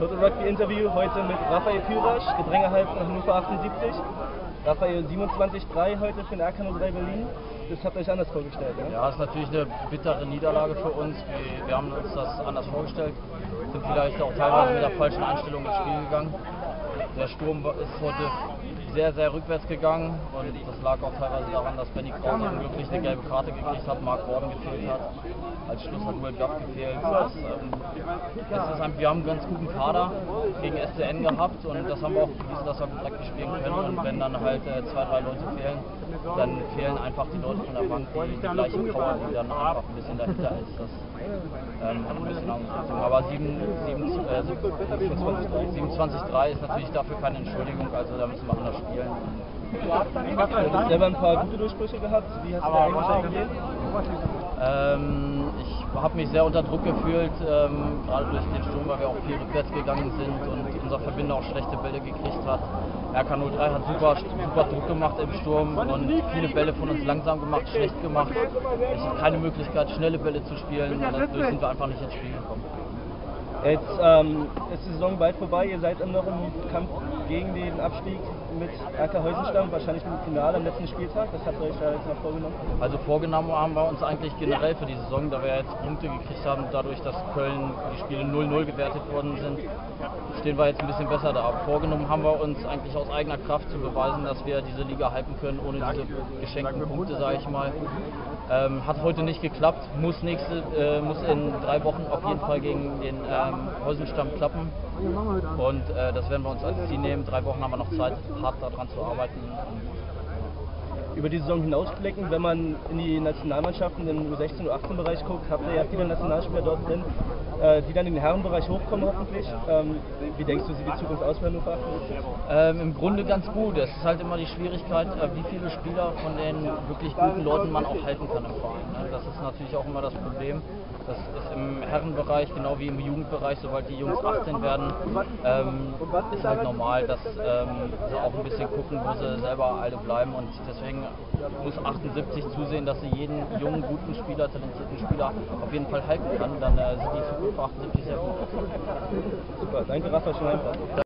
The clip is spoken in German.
Total Rugby Interview heute mit Raphael Fürasch, Gedrängehalb von Hannover 78. Raphael 27-3 heute für den RK03 Berlin. Das habt ihr euch anders vorgestellt, ne? Ja, es ist natürlich eine bittere Niederlage für uns. Wir haben uns das anders vorgestellt, sind vielleicht auch teilweise mit der falschen Einstellung ins Spiel gegangen. Der Sturm ist heute sehr, sehr rückwärts gegangen und das lag auch teilweise daran, dass Benny Krause unglücklich eine gelbe Karte gekriegt hat, Mark Borden gefehlt hat. Als Schluss hat Will Duff gefehlt. Wir haben einen ganz guten Kader gegen SCN gehabt und das haben wir auch bewiesen, dass wir gut Rugby spielen können. Und wenn dann halt 2, 3 Leute fehlen, dann fehlen einfach die Leute von der Bank, die gleiche Power, die dann einfach ein bisschen dahinter ist. Das hat ein bisschen Angst. Aber 27-3 ist natürlich dafür keine Entschuldigung, also da müssen wir anders spielen. Du hast selber ein paar gute Durchbrüche gehabt. Wie hast du da eigentlich reagiert? Ich habe mich sehr unter Druck gefühlt, gerade durch den Sturm, weil wir auch viel rückwärts gegangen sind und unser Verbinder auch schlechte Bälle gekriegt hat. RK03 hat super Druck gemacht im Sturm und viele Bälle von uns langsam gemacht, schlecht gemacht. Ich habe keine Möglichkeit, schnelle Bälle zu spielen und dadurch sind wir einfach nicht ins Spiel gekommen. Jetzt ist die Saison bald vorbei, ihr seid noch im Kampf gegen den Abstieg mit RK Heusenstamm, wahrscheinlich mit dem Finale am letzten Spieltag. Was habt ihr euch da jetzt noch vorgenommen? Also vorgenommen haben wir uns eigentlich generell für die Saison, da wir jetzt Punkte gekriegt haben, dadurch, dass Köln die Spiele 0-0 gewertet worden sind, stehen wir jetzt ein bisschen besser da. Vorgenommen haben wir uns eigentlich aus eigener Kraft zu beweisen, dass wir diese Liga halten können, ohne diese geschenkten Punkte, sage ich mal. Hat heute nicht geklappt, muss in 3 Wochen auf jeden Fall gegen den Heusenstamm klappen und das werden wir uns als Ziel nehmen. 3 Wochen haben wir noch Zeit, hart daran zu arbeiten. Über die Saison hinausblicken, wenn man in die Nationalmannschaften im U16, U18-Bereich guckt, habt ihr ja viele Nationalspieler dort drin, die dann in den Herrenbereich hochkommen hoffentlich. Wie denkst du, sieht die Zukunft aus für Hannover 78? Im Grunde ganz gut. Es ist halt immer die Schwierigkeit, wie viele Spieler von den wirklich guten Leuten man auch halten kann im Verein. Ne? Das ist natürlich auch immer das Problem. Das ist im Herrenbereich genau wie im Jugendbereich, sobald die Jungs 18 werden, ist halt normal, dass sie auch ein bisschen gucken, wo sie selber alle bleiben und deswegen muss 78 zusehen, dass sie jeden jungen, guten Spieler, talentierten Spieler auf jeden Fall halten kann. Dann sieht die Zukunft für 78 sehr gut aus. Super, danke Raphael, schon einfach.